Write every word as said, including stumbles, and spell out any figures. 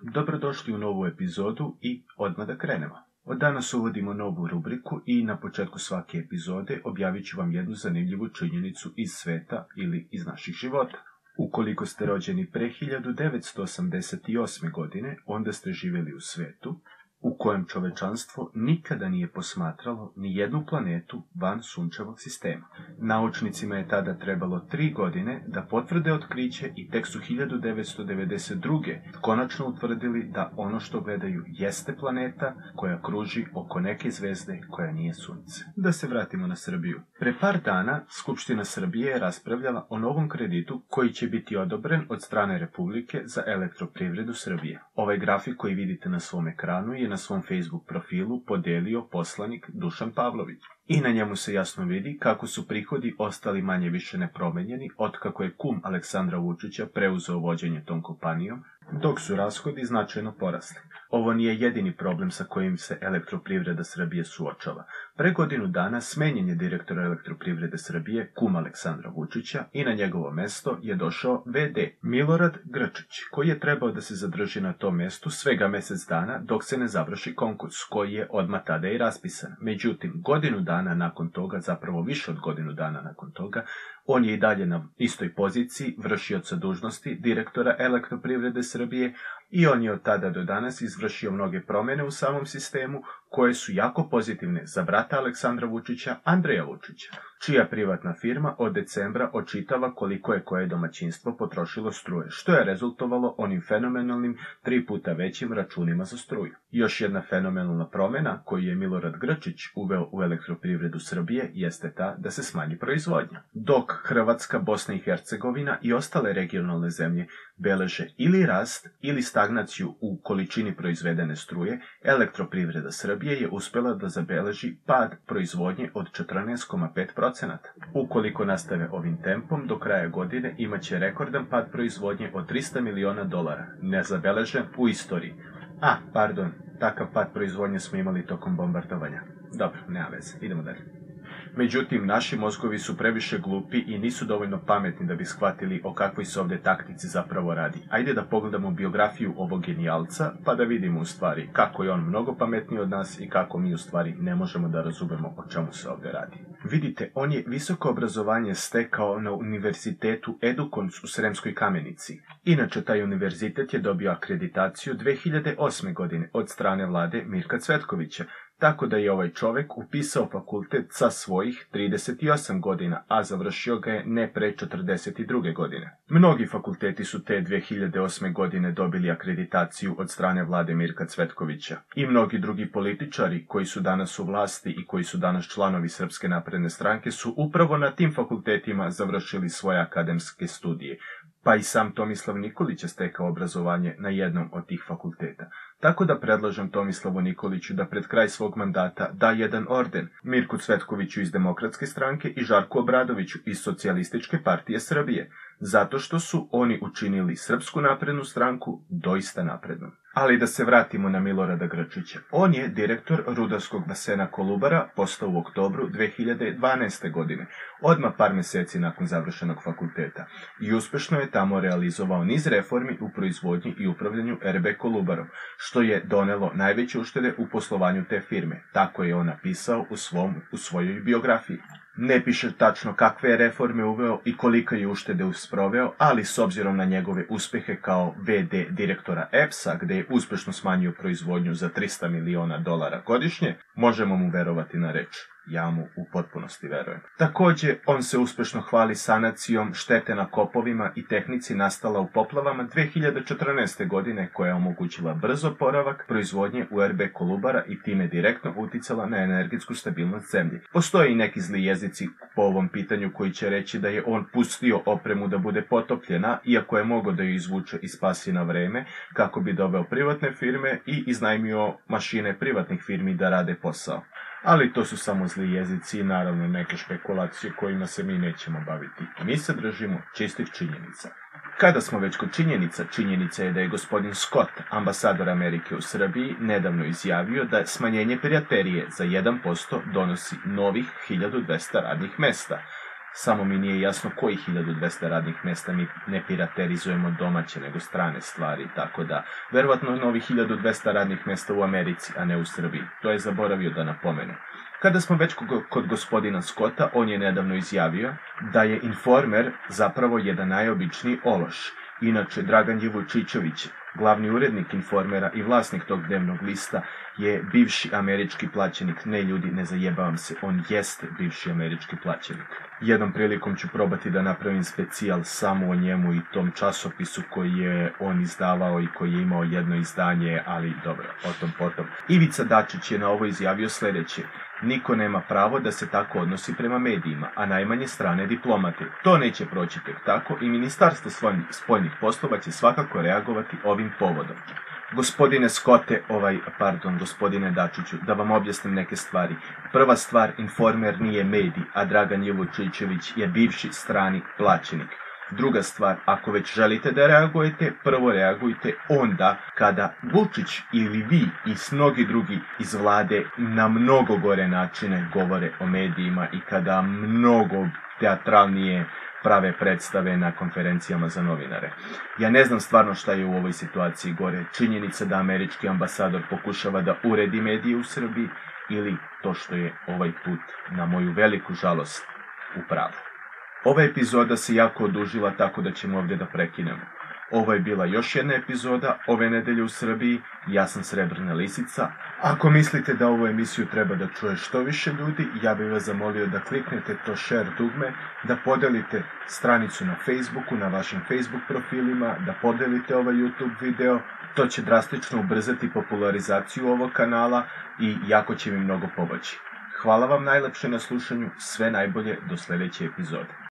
Dobrodošli u novu epizodu i odmah da krenemo. Od danas uvodimo novu rubriku i na početku svake epizode objavit ću vam jednu zanimljivu činjenicu iz sveta ili iz naših života. Ukoliko ste rođeni pre hiljadu devetsto osamdeset osme. godine, onda ste živjeli u svetu u kojem čovečanstvo nikada nije posmatralo ni jednu planetu van sunčevog sistema. Naučnicima je tada trebalo tri godine da potvrde otkriće i tek su hiljadu devetsto devedeset druge. konačno utvrdili da ono što gledaju jeste planeta koja kruži oko neke zvezde koja nije sunce. Da se vratimo na Srbiju. Pre par dana Skupština Srbije je raspravljala o novom kreditu koji će biti odobren od strane Republike za elektroprivredu Srbije. Ovaj grafik koji vidite na svom ekranu je na svom Facebook profilu podelio poslanik Dušan Pavlović. I na njemu se jasno vidi kako su prihodi ostali manje više nepromenjeni otkako je kum Aleksandra Vučića preuzeo vođenje tom kompanijom, dok su rashodi značajno porasli. Ovo nije jedini problem sa kojim se elektroprivreda Srbije suočava. Pre godinu dana smenjen je direktor elektroprivrede Srbije, kum Aleksandra Vučića, i na njegovo mesto je došao ve de Milorad Grčić, koji je trebao da se zadrži na tom mestu svega mesec dana dok se ne završi konkurs, koji je odmah tada i raspisan. Međutim, godinu dana nakon toga, zapravo više od godinu dana nakon toga, on je i dalje na istoj poziciji vršioca dužnosti direktora elektroprivrede Srbije i on je od tada do danas izvršio mnoge promjene u samom sistemu koje su jako pozitivne za brata Aleksandra Vučića, Andreja Vučića, čija privatna firma od decembra očitava koliko je koje domaćinstvo potrošilo struje, što je rezultovalo onim fenomenalnim tri puta većim računima za struju. Još jedna fenomenalna promjena koju je Milorad Grčić uveo u elektroprivredu Srbije jeste ta da se smanji proizvodnja. Dok Hrvatska, Bosna i Hercegovina i ostale regionalne zemlje beleže ili rast ili stagnaciju u količini proizvedene struje, elektroprivreda Srbije je uspjela da zabeleži pad proizvodnje od četrnaest zarez pet procenata. Ukoliko nastave ovim tempom, do kraja godine imaće rekordan pad proizvodnje od trista miliona dolara, nezabeležen u istoriji. A, pardon, takav pad proizvodnje smo imali tokom bombardovanja. Dobro, nema veze, idemo dalje. Međutim, naši mozgovi su previše glupi i nisu dovoljno pametni da bi shvatili o kakvoj se ovdje taktici zapravo radi. Ajde da pogledamo biografiju ovog genijalca, pa da vidimo u stvari kako je on mnogo pametniji od nas i kako mi u stvari ne možemo da razumemo o čemu se ovdje radi. Vidite, on je visoko obrazovanje stekao na univerzitetu Edukons u Sremskoj Kamenici. Inače, taj univerzitet je dobio akreditaciju dve hiljade osme. godine od strane vlade Mirka Cvetkovića, tako da je ovaj čovjek upisao fakultet sa svojih trideset osam godina, a završio ga je ne pre četrdeset druge. godine. Mnogi fakulteti su te dve hiljade osme. godine dobili akreditaciju od strane vlade Mirka Cvetkovića. I mnogi drugi političari koji su danas u vlasti i koji su danas članovi Srpske napredne stranke su upravo na tim fakultetima završili svoje akademske studije. Pa i sam Tomislav Nikolić je stekao obrazovanje na jednom od tih fakulteta. Tako da predlažem Tomislavu Nikoliću da pred kraj svog mandata da jedan orden Mirku Cvetkoviću iz Demokratske stranke i Žarku Obradoviću iz Socijalističke partije Srbije, zato što su oni učinili Srpsku naprednu stranku doista naprednom. Ali da se vratimo na Milorada Grčića. On je direktor rudarskog basena Kolubara postao u oktobru dve hiljade dvanaeste. godine, odmah par mjeseci nakon završenog fakulteta. I uspešno je tamo realizovao niz reformi u proizvodnji i upravljanju er be Kolubarom, što je donelo najveće uštede u poslovanju te firme. Tako je on napisao u, svom, u svojoj biografiji. Ne piše tačno kakve je reforme uveo i kolika je uštede usproveo, ali s obzirom na njegove uspjehe kao ve de direktora e pe es a, gde je uspešno smanjio proizvodnju za trista miliona dolara godišnje, možemo mu verovati na reč. Ja mu u potpunosti verujem. Također, on se uspešno hvali sanacijom štete na kopovima i tehnici nastala u poplavama dve hiljade četrnaeste. godine, koja je omogućila brz oporavak proizvodnje u er be Kolubara i time direktno uticala na energetsku stabilnost zemlje. Postoje i neki zli jezici po ovom pitanju koji će reći da je on pustio opremu da bude potopljena, iako je mogao da ju izvuče i spasi na vreme, kako bi doveo privatne firme i iznajmio mašine privatnih firmi da rade posao. Ali to su samo zli jezici i naravno neke špekulacije kojima se mi nećemo baviti. Mi se držimo čistih činjenica. Kada smo već kod činjenica, činjenica je da je gospodin Scott, ambasador Amerike u Srbiji, nedavno izjavio da smanjenje piraterije za jedan posto donosi novih hiljadu dvesta radnih mesta. Samo mi nije jasno koji hiljadu dvesta radnih mjesta mi ne piraterizujemo domaće nego strane stvari, tako da verovatno novi hiljadu dvesta radnih mjesta u Americi, a ne u Srbiji. To je zaboravio da napomene. Kada smo već kod gospodina Scotta, on je nedavno izjavio da je Informer zapravo jedan najobičniji ološ. Inače, Dragan J. Vučićević, glavni urednik Informera i vlasnik tog dnevnog lista, je bivši američki plaćenik. Ne ljudi, ne zajebavam se, on jeste bivši američki plaćenik. Jednom prilikom ću probati da napravim specijal samo o njemu i tom časopisu koji je on izdavao i koji je imao jedno izdanje, ali dobro, o tom potom. Ivica Dačić je na ovo izjavio sljedeće: niko nema pravo da se tako odnosi prema medijima, a najmanje strane diplomate. To neće proći tek tako i Ministarstvo spoljnih poslova će svakako reagovati ovim povodom. Gospodine Scotte, ovaj, pardon, gospodine Dačiću, da vam objasnim neke stvari. Prva stvar, Informer nije medij, a Dragan J. Vučićević je bivši strani plaćenik. Druga stvar, ako već želite da reagujete, prvo reagujte onda kada Vučić ili vi i mnogi drugi iz vlade na mnogo gore načine govore o medijima i kada mnogo teatralnije prave predstave na konferencijama za novinare. Ja ne znam stvarno šta je u ovoj situaciji gore. Činjenica da američki ambasador pokušava da uredi medije u Srbiji ili to što je ovaj put, na moju veliku žalost, u pravu. Ova epizoda se jako odužila, tako da ćemo ovdje da prekinemo. Ovo je bila još jedna epizoda ove nedelje u Srbiji. Ja sam Srebrna lisica. Ako mislite da ovu emisiju treba da čuje što više ljudi, ja bih vas zamolio da kliknete to share dugme, da podelite stranicu na Facebooku, na vašim Facebook profilima, da podelite ovaj YouTube video. To će drastično ubrzati popularizaciju ovog kanala i jako će mi mnogo pomoći. Hvala vam najlepše na slušanju, sve najbolje do sljedeće epizode.